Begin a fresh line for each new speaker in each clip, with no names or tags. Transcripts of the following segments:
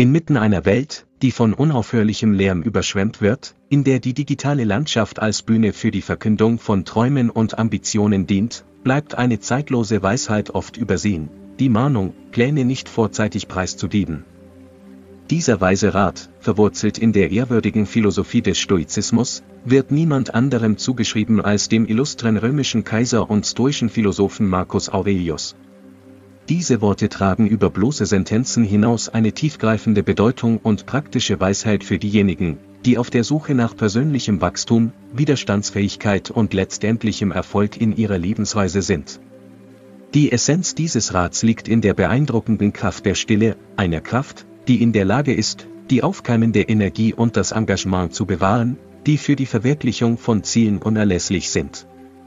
Inmitten einer Welt, die von unaufhörlichem Lärm überschwemmt wird, in der die digitale Landschaft als Bühne für die Verkündung von Träumen und Ambitionen dient, bleibt eine zeitlose Weisheit oft übersehen: die Mahnung, Pläne nicht vorzeitig preiszugeben. Dieser weise Rat, verwurzelt in der ehrwürdigen Philosophie des Stoizismus, wird niemand anderem zugeschrieben als dem illustren römischen Kaiser und stoischen Philosophen Marcus Aurelius. Diese Worte tragen über bloße Sentenzen hinaus eine tiefgreifende Bedeutung und praktische Weisheit für diejenigen, die auf der Suche nach persönlichem Wachstum, Widerstandsfähigkeit und letztendlichem Erfolg in ihrer Lebensweise sind. Die Essenz dieses Rats liegt in der beeindruckenden Kraft der Stille, einer Kraft, die in der Lage ist, die aufkeimende Energie und das Engagement zu bewahren, die für die Verwirklichung von Zielen unerlässlich sind.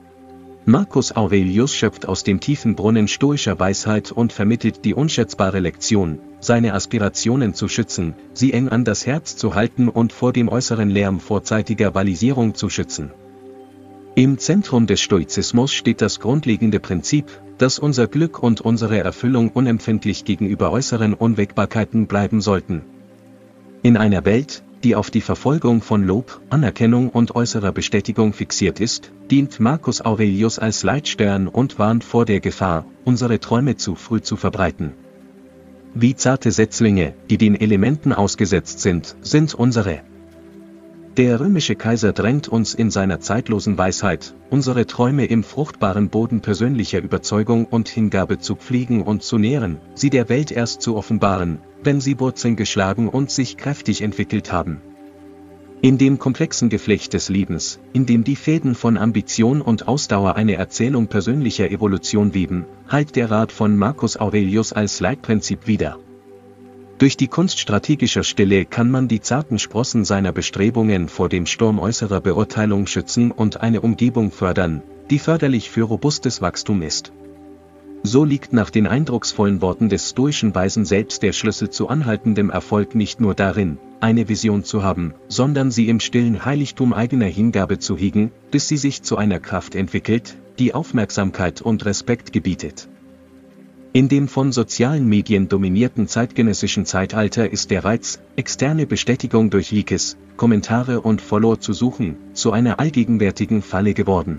Marcus Aurelius schöpft aus dem tiefen Brunnen stoischer Weisheit und vermittelt die unschätzbare Lektion, seine Aspirationen zu schützen, sie eng an das Herz zu halten und vor dem äußeren Lärm vorzeitiger Valisierung zu schützen. Im Zentrum des Stoizismus steht das grundlegende Prinzip, dass unser Glück und unsere Erfüllung unempfindlich gegenüber äußeren Unwägbarkeiten bleiben sollten. In einer Welt, die auf die Verfolgung von Lob, Anerkennung und äußerer Bestätigung fixiert ist, dient Marcus Aurelius als Leitstern und warnt vor der Gefahr, unsere Träume zu früh zu verbreiten. Wie zarte Setzlinge, die den Elementen ausgesetzt sind, sind unsere. Der römische Kaiser drängt uns in seiner zeitlosen Weisheit, unsere Träume im fruchtbaren Boden persönlicher Überzeugung und Hingabe zu pflegen und zu nähren, sie der Welt erst zu offenbaren, wenn sie Wurzeln geschlagen und sich kräftig entwickelt haben. In dem komplexen Geflecht des Lebens, in dem die Fäden von Ambition und Ausdauer eine Erzählung persönlicher Evolution weben, hallt der Rat von Marcus Aurelius als Leitprinzip wider. Durch die Kunst strategischer Stille kann man die zarten Sprossen seiner Bestrebungen vor dem Sturm äußerer Beurteilung schützen und eine Umgebung fördern, die förderlich für robustes Wachstum ist. So liegt nach den eindrucksvollen Worten des stoischen Weisen selbst der Schlüssel zu anhaltendem Erfolg nicht nur darin, eine Vision zu haben, sondern sie im stillen Heiligtum eigener Hingabe zu hegen, bis sie sich zu einer Kraft entwickelt, die Aufmerksamkeit und Respekt gebietet. In dem von sozialen Medien dominierten zeitgenössischen Zeitalter ist der Reiz, externe Bestätigung durch Likes, Kommentare und Follower zu suchen, zu einer allgegenwärtigen Falle geworden.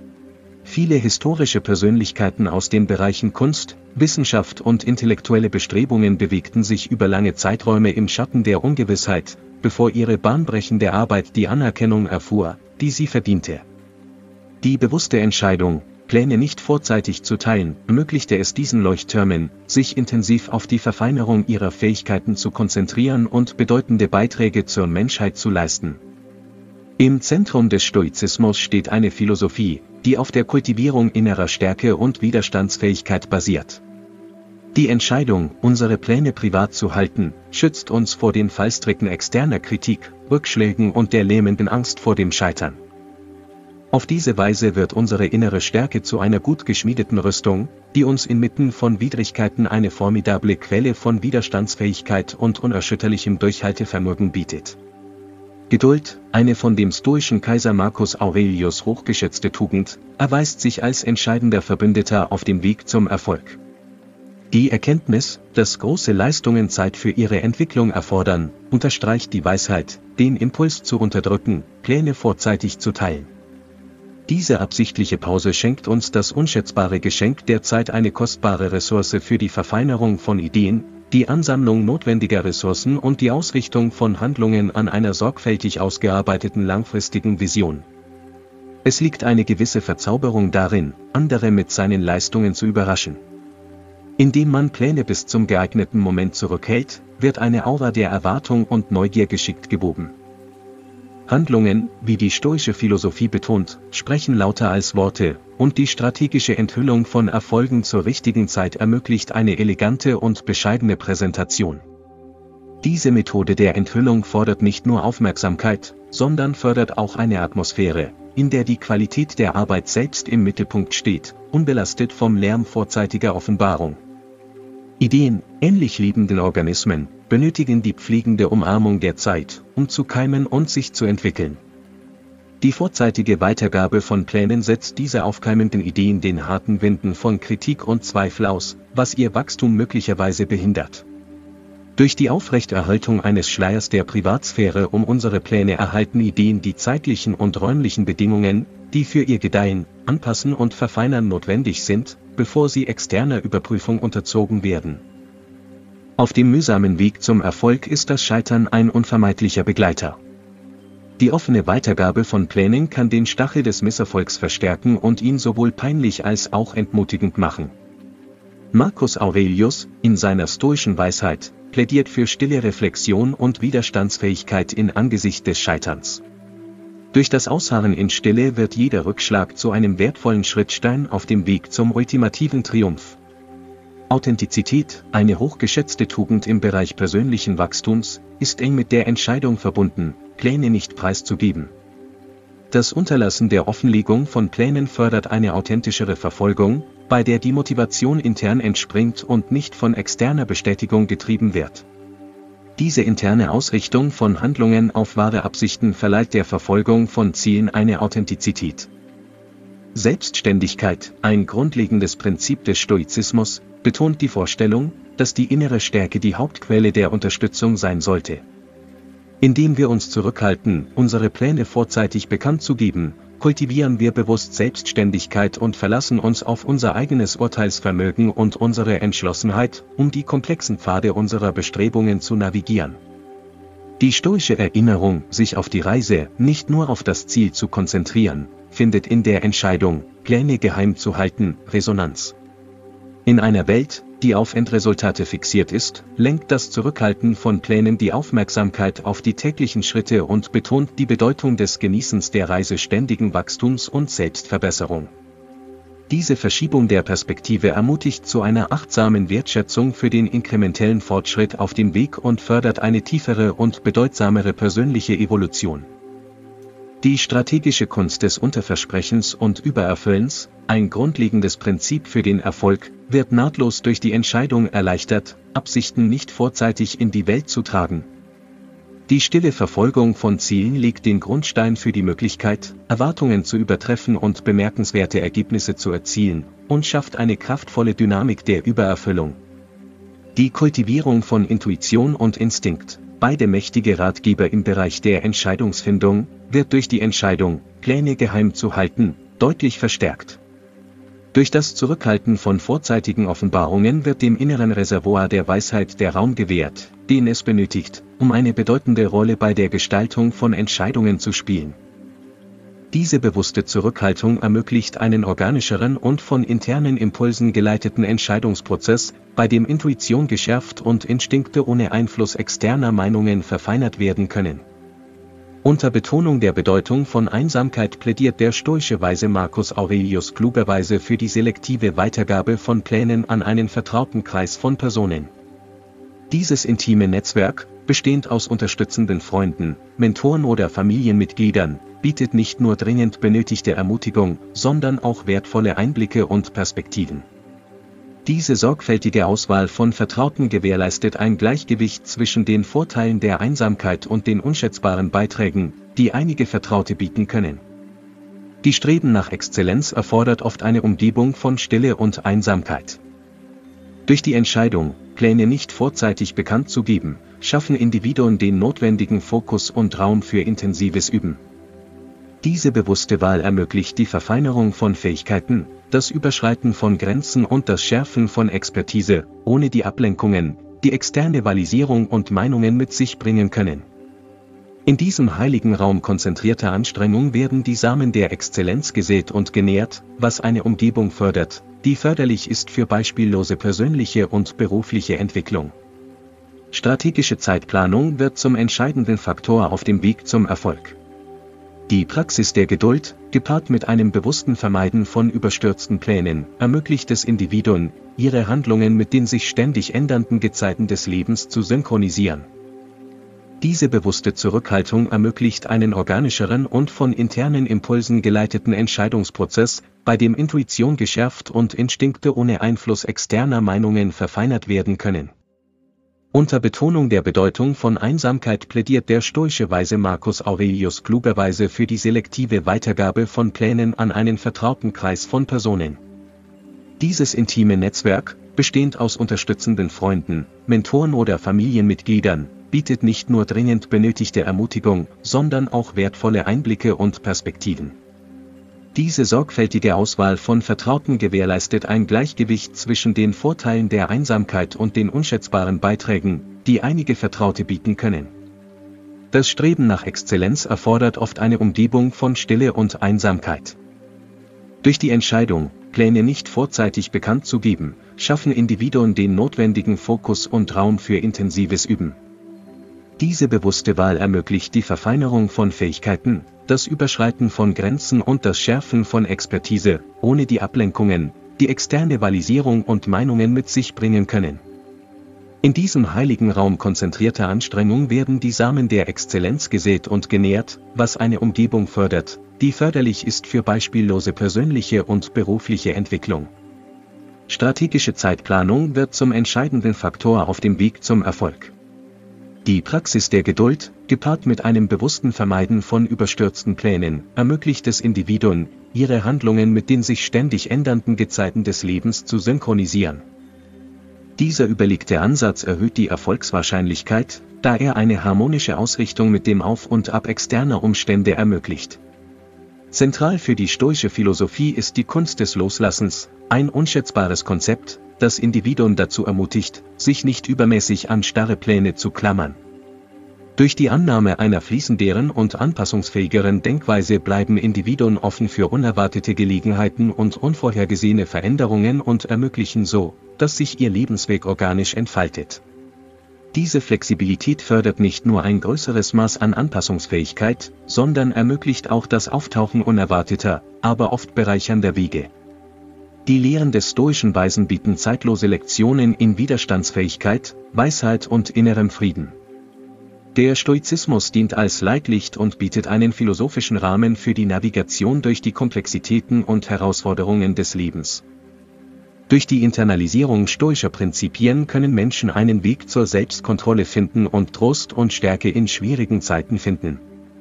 Viele historische Persönlichkeiten aus den Bereichen Kunst, Wissenschaft und intellektuelle Bestrebungen bewegten sich über lange Zeiträume im Schatten der Ungewissheit, bevor ihre bahnbrechende Arbeit die Anerkennung erfuhr, die sie verdiente. Die bewusste Entscheidung, Pläne nicht vorzeitig zu teilen, ermöglichte es diesen Leuchttürmen, sich intensiv auf die Verfeinerung ihrer Fähigkeiten zu konzentrieren und bedeutende Beiträge zur Menschheit zu leisten. Im Zentrum des Stoizismus steht eine Philosophie, die auf der Kultivierung innerer Stärke und Widerstandsfähigkeit basiert. Die Entscheidung, unsere Pläne privat zu halten, schützt uns vor den Fallstricken externer Kritik, Rückschlägen und der lähmenden Angst vor dem Scheitern. Auf diese Weise wird unsere innere Stärke zu einer gut geschmiedeten Rüstung, die uns inmitten von Widrigkeiten eine formidable Quelle von Widerstandsfähigkeit und unerschütterlichem Durchhaltevermögen bietet. Geduld, eine von dem stoischen Kaiser Marcus Aurelius hochgeschätzte Tugend, erweist sich als entscheidender Verbündeter auf dem Weg zum Erfolg. Die Erkenntnis, dass große Leistungen Zeit für ihre Entwicklung erfordern, unterstreicht die Weisheit, den Impuls zu unterdrücken, Pläne vorzeitig zu teilen. Diese absichtliche Pause schenkt uns das unschätzbare Geschenk der Zeit, eine kostbare Ressource für die Verfeinerung von Ideen, die Ansammlung notwendiger Ressourcen und die Ausrichtung von Handlungen an einer sorgfältig ausgearbeiteten langfristigen Vision. Es liegt eine gewisse Verzauberung darin, andere mit seinen Leistungen zu überraschen. Indem man Pläne bis zum geeigneten Moment zurückhält, wird eine Aura der Erwartung und Neugier geschickt gewoben. Handlungen, wie die stoische Philosophie betont, sprechen lauter als Worte, und die strategische Enthüllung von Erfolgen zur richtigen Zeit ermöglicht eine elegante und bescheidene Präsentation. Diese Methode der Enthüllung fordert nicht nur Aufmerksamkeit, sondern fördert auch eine Atmosphäre, in der die Qualität der Arbeit selbst im Mittelpunkt steht, unbelastet vom Lärm vorzeitiger Offenbarung. Ideen, ähnlich lebenden Organismen, benötigen die pflegende Umarmung der Zeit, um zu keimen und sich zu entwickeln. Die vorzeitige Weitergabe von Plänen setzt diese aufkeimenden Ideen den harten Winden von Kritik und Zweifel aus, was ihr Wachstum möglicherweise behindert. Durch die Aufrechterhaltung eines Schleiers der Privatsphäre um unsere Pläne erhalten Ideen die zeitlichen und räumlichen Bedingungen, die für ihr Gedeihen, Anpassen und Verfeinern notwendig sind, bevor sie externer Überprüfung unterzogen werden. Auf dem mühsamen Weg zum Erfolg ist das Scheitern ein unvermeidlicher Begleiter. Die offene Weitergabe von Plänen kann den Stachel des Misserfolgs verstärken und ihn sowohl peinlich als auch entmutigend machen. Marcus Aurelius, in seiner stoischen Weisheit, plädiert für stille Reflexion und Widerstandsfähigkeit in Angesicht des Scheiterns. Durch das Ausharren in Stille wird jeder Rückschlag zu einem wertvollen Schrittstein auf dem Weg zum ultimativen Triumph. Authentizität, eine hochgeschätzte Tugend im Bereich persönlichen Wachstums, ist eng mit der Entscheidung verbunden, Pläne nicht preiszugeben. Das Unterlassen der Offenlegung von Plänen fördert eine authentischere Verfolgung, bei der die Motivation intern entspringt und nicht von externer Bestätigung getrieben wird. Diese interne Ausrichtung von Handlungen auf wahre Absichten verleiht der Verfolgung von Zielen eine Authentizität. Selbstständigkeit, ein grundlegendes Prinzip des Stoizismus, betont die Vorstellung, dass die innere Stärke die Hauptquelle der Unterstützung sein sollte. Indem wir uns zurückhalten, unsere Pläne vorzeitig bekannt zu geben, kultivieren wir bewusst Selbstständigkeit und verlassen uns auf unser eigenes Urteilsvermögen und unsere Entschlossenheit, um die komplexen Pfade unserer Bestrebungen zu navigieren. Die stoische Erinnerung, sich auf die Reise, nicht nur auf das Ziel zu konzentrieren, findet in der Entscheidung, Pläne geheim zu halten, Resonanz. In einer Welt, die auf Endresultate fixiert ist, lenkt das Zurückhalten von Plänen die Aufmerksamkeit auf die täglichen Schritte und betont die Bedeutung des Genießens der Reise ständigen Wachstums und Selbstverbesserung. Diese Verschiebung der Perspektive ermutigt zu einer achtsamen Wertschätzung für den inkrementellen Fortschritt auf dem Weg und fördert eine tiefere und bedeutsamere persönliche Evolution. Die strategische Kunst des Unterversprechens und Übererfüllens, ein grundlegendes Prinzip für den Erfolg, wird nahtlos durch die Entscheidung erleichtert, Absichten nicht vorzeitig in die Welt zu tragen. Die stille Verfolgung von Zielen legt den Grundstein für die Möglichkeit, Erwartungen zu übertreffen und bemerkenswerte Ergebnisse zu erzielen, und schafft eine kraftvolle Dynamik der Übererfüllung. Die Kultivierung von Intuition und Instinkt, beide mächtige Ratgeber im Bereich der Entscheidungsfindung, wird durch die Entscheidung, Pläne geheim zu halten, deutlich verstärkt. Durch das Zurückhalten von vorzeitigen Offenbarungen wird dem inneren Reservoir der Weisheit der Raum gewährt, den es benötigt, um eine bedeutende Rolle bei der Gestaltung von Entscheidungen zu spielen. Diese bewusste Zurückhaltung ermöglicht einen organischeren und von internen Impulsen geleiteten Entscheidungsprozess, bei dem Intuition geschärft und Instinkte ohne Einfluss externer Meinungen verfeinert werden können. Unter Betonung der Bedeutung von Einsamkeit plädiert der stoische Weise Marcus Aurelius klugerweise für die selektive Weitergabe von Plänen an einen vertrauten Kreis von Personen. Dieses intime Netzwerk, bestehend aus unterstützenden Freunden, Mentoren oder Familienmitgliedern, bietet nicht nur dringend benötigte Ermutigung, sondern auch wertvolle Einblicke und Perspektiven. Diese sorgfältige Auswahl von Vertrauten gewährleistet ein Gleichgewicht zwischen den Vorteilen der Einsamkeit und den unschätzbaren Beiträgen, die einige Vertraute bieten können. Die Streben nach Exzellenz erfordert oft eine Umgebung von Stille und Einsamkeit. Durch die Entscheidung, Pläne nicht vorzeitig bekannt zu geben, schaffen Individuen den notwendigen Fokus und Raum für intensives Üben. Diese bewusste Wahl ermöglicht die Verfeinerung von Fähigkeiten, das Überschreiten von Grenzen und das Schärfen von Expertise, ohne die Ablenkungen, die externe Valisierung und Meinungen mit sich bringen können. In diesem heiligen Raum konzentrierter Anstrengung werden die Samen der Exzellenz gesät und genährt, was eine Umgebung fördert, die förderlich ist für beispiellose persönliche und berufliche Entwicklung. Strategische Zeitplanung wird zum entscheidenden Faktor auf dem Weg zum Erfolg. Die Praxis der Geduld, gepaart mit einem bewussten Vermeiden von überstürzten Plänen, ermöglicht es Individuen, ihre Handlungen mit den sich ständig ändernden Gezeiten des Lebens zu synchronisieren. Diese bewusste Zurückhaltung ermöglicht einen organischeren und von internen Impulsen geleiteten Entscheidungsprozess, bei dem Intuition geschärft und Instinkte ohne Einfluss externer Meinungen verfeinert werden können. Unter Betonung der Bedeutung von Einsamkeit plädiert der stoische Weise Marcus Aurelius klugerweise für die selektive Weitergabe von Plänen an einen vertrauten Kreis von Personen. Dieses intime Netzwerk, bestehend aus unterstützenden Freunden, Mentoren oder Familienmitgliedern, bietet nicht nur dringend benötigte Ermutigung, sondern auch wertvolle Einblicke und Perspektiven. Diese sorgfältige Auswahl von Vertrauten gewährleistet ein Gleichgewicht zwischen den Vorteilen der Einsamkeit und den unschätzbaren Beiträgen, die einige Vertraute bieten können. Das Streben nach Exzellenz erfordert oft eine Umgebung von Stille und Einsamkeit. Durch die Entscheidung, Pläne nicht vorzeitig bekannt zu geben, schaffen Individuen den notwendigen Fokus und Raum für intensives Üben. Diese bewusste Wahl ermöglicht die Verfeinerung von Fähigkeiten, das Überschreiten von Grenzen und das Schärfen von Expertise, ohne die Ablenkungen, die externe Valisierung und Meinungen mit sich bringen können. In diesem heiligen Raum konzentrierter Anstrengung werden die Samen der Exzellenz gesät und genährt, was eine Umgebung fördert, die förderlich ist für beispiellose persönliche und berufliche Entwicklung. Strategische Zeitplanung wird zum entscheidenden Faktor auf dem Weg zum Erfolg. Die Praxis der Geduld, gepaart mit einem bewussten Vermeiden von überstürzten Plänen, ermöglicht es Individuen, ihre Handlungen mit den sich ständig ändernden Gezeiten des Lebens zu synchronisieren. Dieser überlegte Ansatz erhöht die Erfolgswahrscheinlichkeit, da er eine harmonische Ausrichtung mit dem Auf und Ab externer Umstände ermöglicht. Zentral für die stoische Philosophie ist die Kunst des Loslassens, ein unschätzbares Konzept, das Individuen dazu ermutigt, sich nicht übermäßig an starre Pläne zu klammern. Durch die Annahme einer fließenderen und anpassungsfähigeren Denkweise bleiben Individuen offen für unerwartete Gelegenheiten und unvorhergesehene Veränderungen und ermöglichen so, dass sich ihr Lebensweg organisch entfaltet. Diese Flexibilität fördert nicht nur ein größeres Maß an Anpassungsfähigkeit, sondern ermöglicht auch das Auftauchen unerwarteter, aber oft bereichernder Wege. Die Lehren des stoischen Weisen bieten zeitlose Lektionen in Widerstandsfähigkeit, Weisheit und innerem Frieden. Der Stoizismus dient als Leitlicht und bietet einen philosophischen Rahmen für die Navigation durch die Komplexitäten und Herausforderungen des Lebens. Durch die Internalisierung stoischer Prinzipien können Menschen einen Weg zur Selbstkontrolle finden und Trost und Stärke in schwierigen Zeiten finden.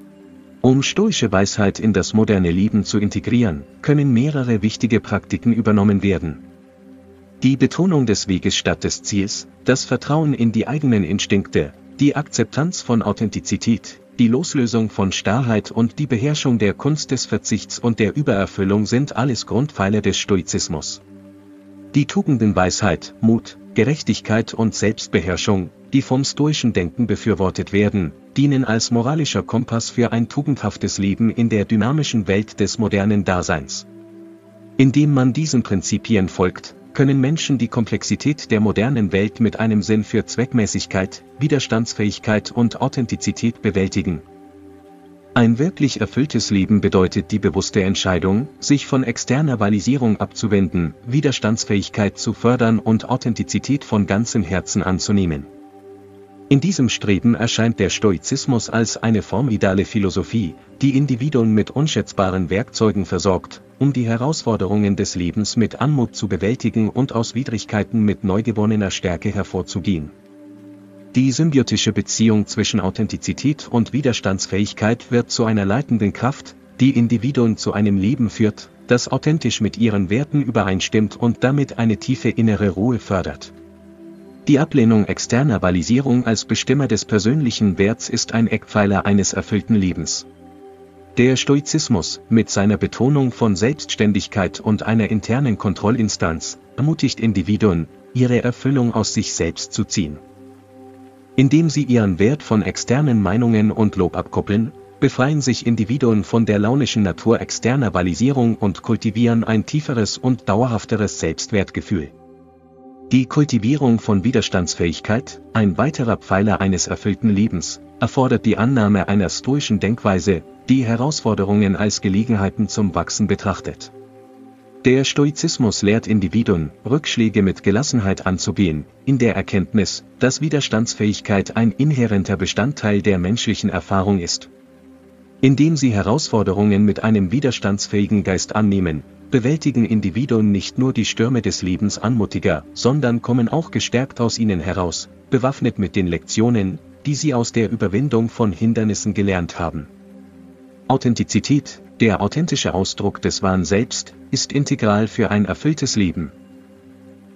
Um stoische Weisheit in das moderne Leben zu integrieren, können mehrere wichtige Praktiken übernommen werden. Die Betonung des Weges statt des Ziels, das Vertrauen in die eigenen Instinkte, die Akzeptanz von Authentizität, die Loslösung von Starrheit und die Beherrschung der Kunst des Verzichts und der Übererfüllung sind alles Grundpfeiler des Stoizismus. Die Tugenden Weisheit, Mut, Gerechtigkeit und Selbstbeherrschung, die vom stoischen Denken befürwortet werden, dienen als moralischer Kompass für ein tugendhaftes Leben in der dynamischen Welt des modernen Daseins. Indem man diesen Prinzipien folgt, können Menschen die Komplexität der modernen Welt mit einem Sinn für Zweckmäßigkeit, Widerstandsfähigkeit und Authentizität bewältigen. Ein wirklich erfülltes Leben bedeutet die bewusste Entscheidung, sich von externer Valisierung abzuwenden, Widerstandsfähigkeit zu fördern und Authentizität von ganzem Herzen anzunehmen. In diesem Streben erscheint der Stoizismus als eine formidable Philosophie, die Individuen mit unschätzbaren Werkzeugen versorgt, um die Herausforderungen des Lebens mit Anmut zu bewältigen und aus Widrigkeiten mit neugewonnener Stärke hervorzugehen. Die symbiotische Beziehung zwischen Authentizität und Widerstandsfähigkeit wird zu einer leitenden Kraft, die Individuen zu einem Leben führt, das authentisch mit ihren Werten übereinstimmt und damit eine tiefe innere Ruhe fördert. Die Ablehnung externer Valisierung als Bestimmer des persönlichen Werts ist ein Eckpfeiler eines erfüllten Lebens. Der Stoizismus, mit seiner Betonung von Selbstständigkeit und einer internen Kontrollinstanz, ermutigt Individuen, ihre Erfüllung aus sich selbst zu ziehen. Indem sie ihren Wert von externen Meinungen und Lob abkoppeln, befreien sich Individuen von der launischen Natur externer Valisierung und kultivieren ein tieferes und dauerhafteres Selbstwertgefühl. Die Kultivierung von Widerstandsfähigkeit, ein weiterer Pfeiler eines erfüllten Lebens, erfordert die Annahme einer stoischen Denkweise, die Herausforderungen als Gelegenheiten zum Wachsen betrachtet. Der Stoizismus lehrt Individuen, Rückschläge mit Gelassenheit anzugehen, in der Erkenntnis, dass Widerstandsfähigkeit ein inhärenter Bestandteil der menschlichen Erfahrung ist. Indem sie Herausforderungen mit einem widerstandsfähigen Geist annehmen, bewältigen Individuen nicht nur die Stürme des Lebens anmutiger, sondern kommen auch gestärkt aus ihnen heraus, bewaffnet mit den Lektionen, die sie aus der Überwindung von Hindernissen gelernt haben. Authentizität, der authentische Ausdruck des wahren Selbst, ist integral für ein erfülltes Leben.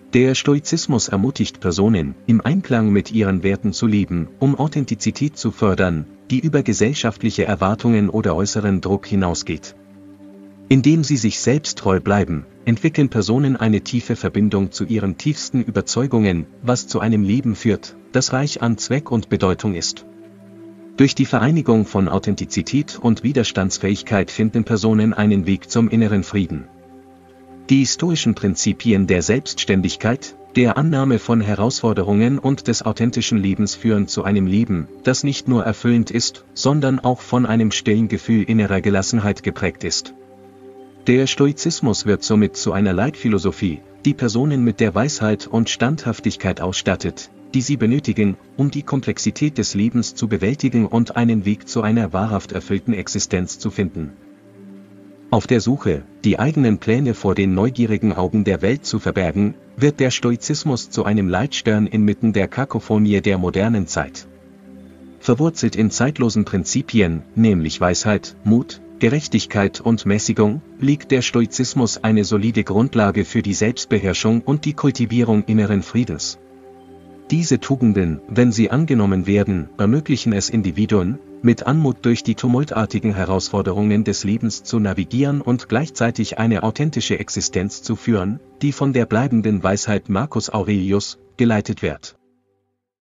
Der Stoizismus ermutigt Personen, im Einklang mit ihren Werten zu leben, um Authentizität zu fördern, die über gesellschaftliche Erwartungen oder äußeren Druck hinausgeht. Indem sie sich selbst treu bleiben, entwickeln Personen eine tiefe Verbindung zu ihren tiefsten Überzeugungen, was zu einem Leben führt, das reich an Zweck und Bedeutung ist. Durch die Vereinigung von Authentizität und Widerstandsfähigkeit finden Personen einen Weg zum inneren Frieden. Die stoischen Prinzipien der Selbstständigkeit, der Annahme von Herausforderungen und des authentischen Lebens führen zu einem Leben, das nicht nur erfüllend ist, sondern auch von einem stillen Gefühl innerer Gelassenheit geprägt ist. Der Stoizismus wird somit zu einer Leitphilosophie, die Personen mit der Weisheit und Standhaftigkeit ausstattet, die sie benötigen, um die Komplexität des Lebens zu bewältigen und einen Weg zu einer wahrhaft erfüllten Existenz zu finden. Auf der Suche, die eigenen Pläne vor den neugierigen Augen der Welt zu verbergen, wird der Stoizismus zu einem Leitstern inmitten der Kakophonie der modernen Zeit. Verwurzelt in zeitlosen Prinzipien, nämlich Weisheit, Mut, Gerechtigkeit und Mäßigung, legt der Stoizismus eine solide Grundlage für die Selbstbeherrschung und die Kultivierung inneren Friedens. Diese Tugenden, wenn sie angenommen werden, ermöglichen es Individuen, mit Anmut durch die tumultartigen Herausforderungen des Lebens zu navigieren und gleichzeitig eine authentische Existenz zu führen, die von der bleibenden Weisheit Marcus Aurelius geleitet wird.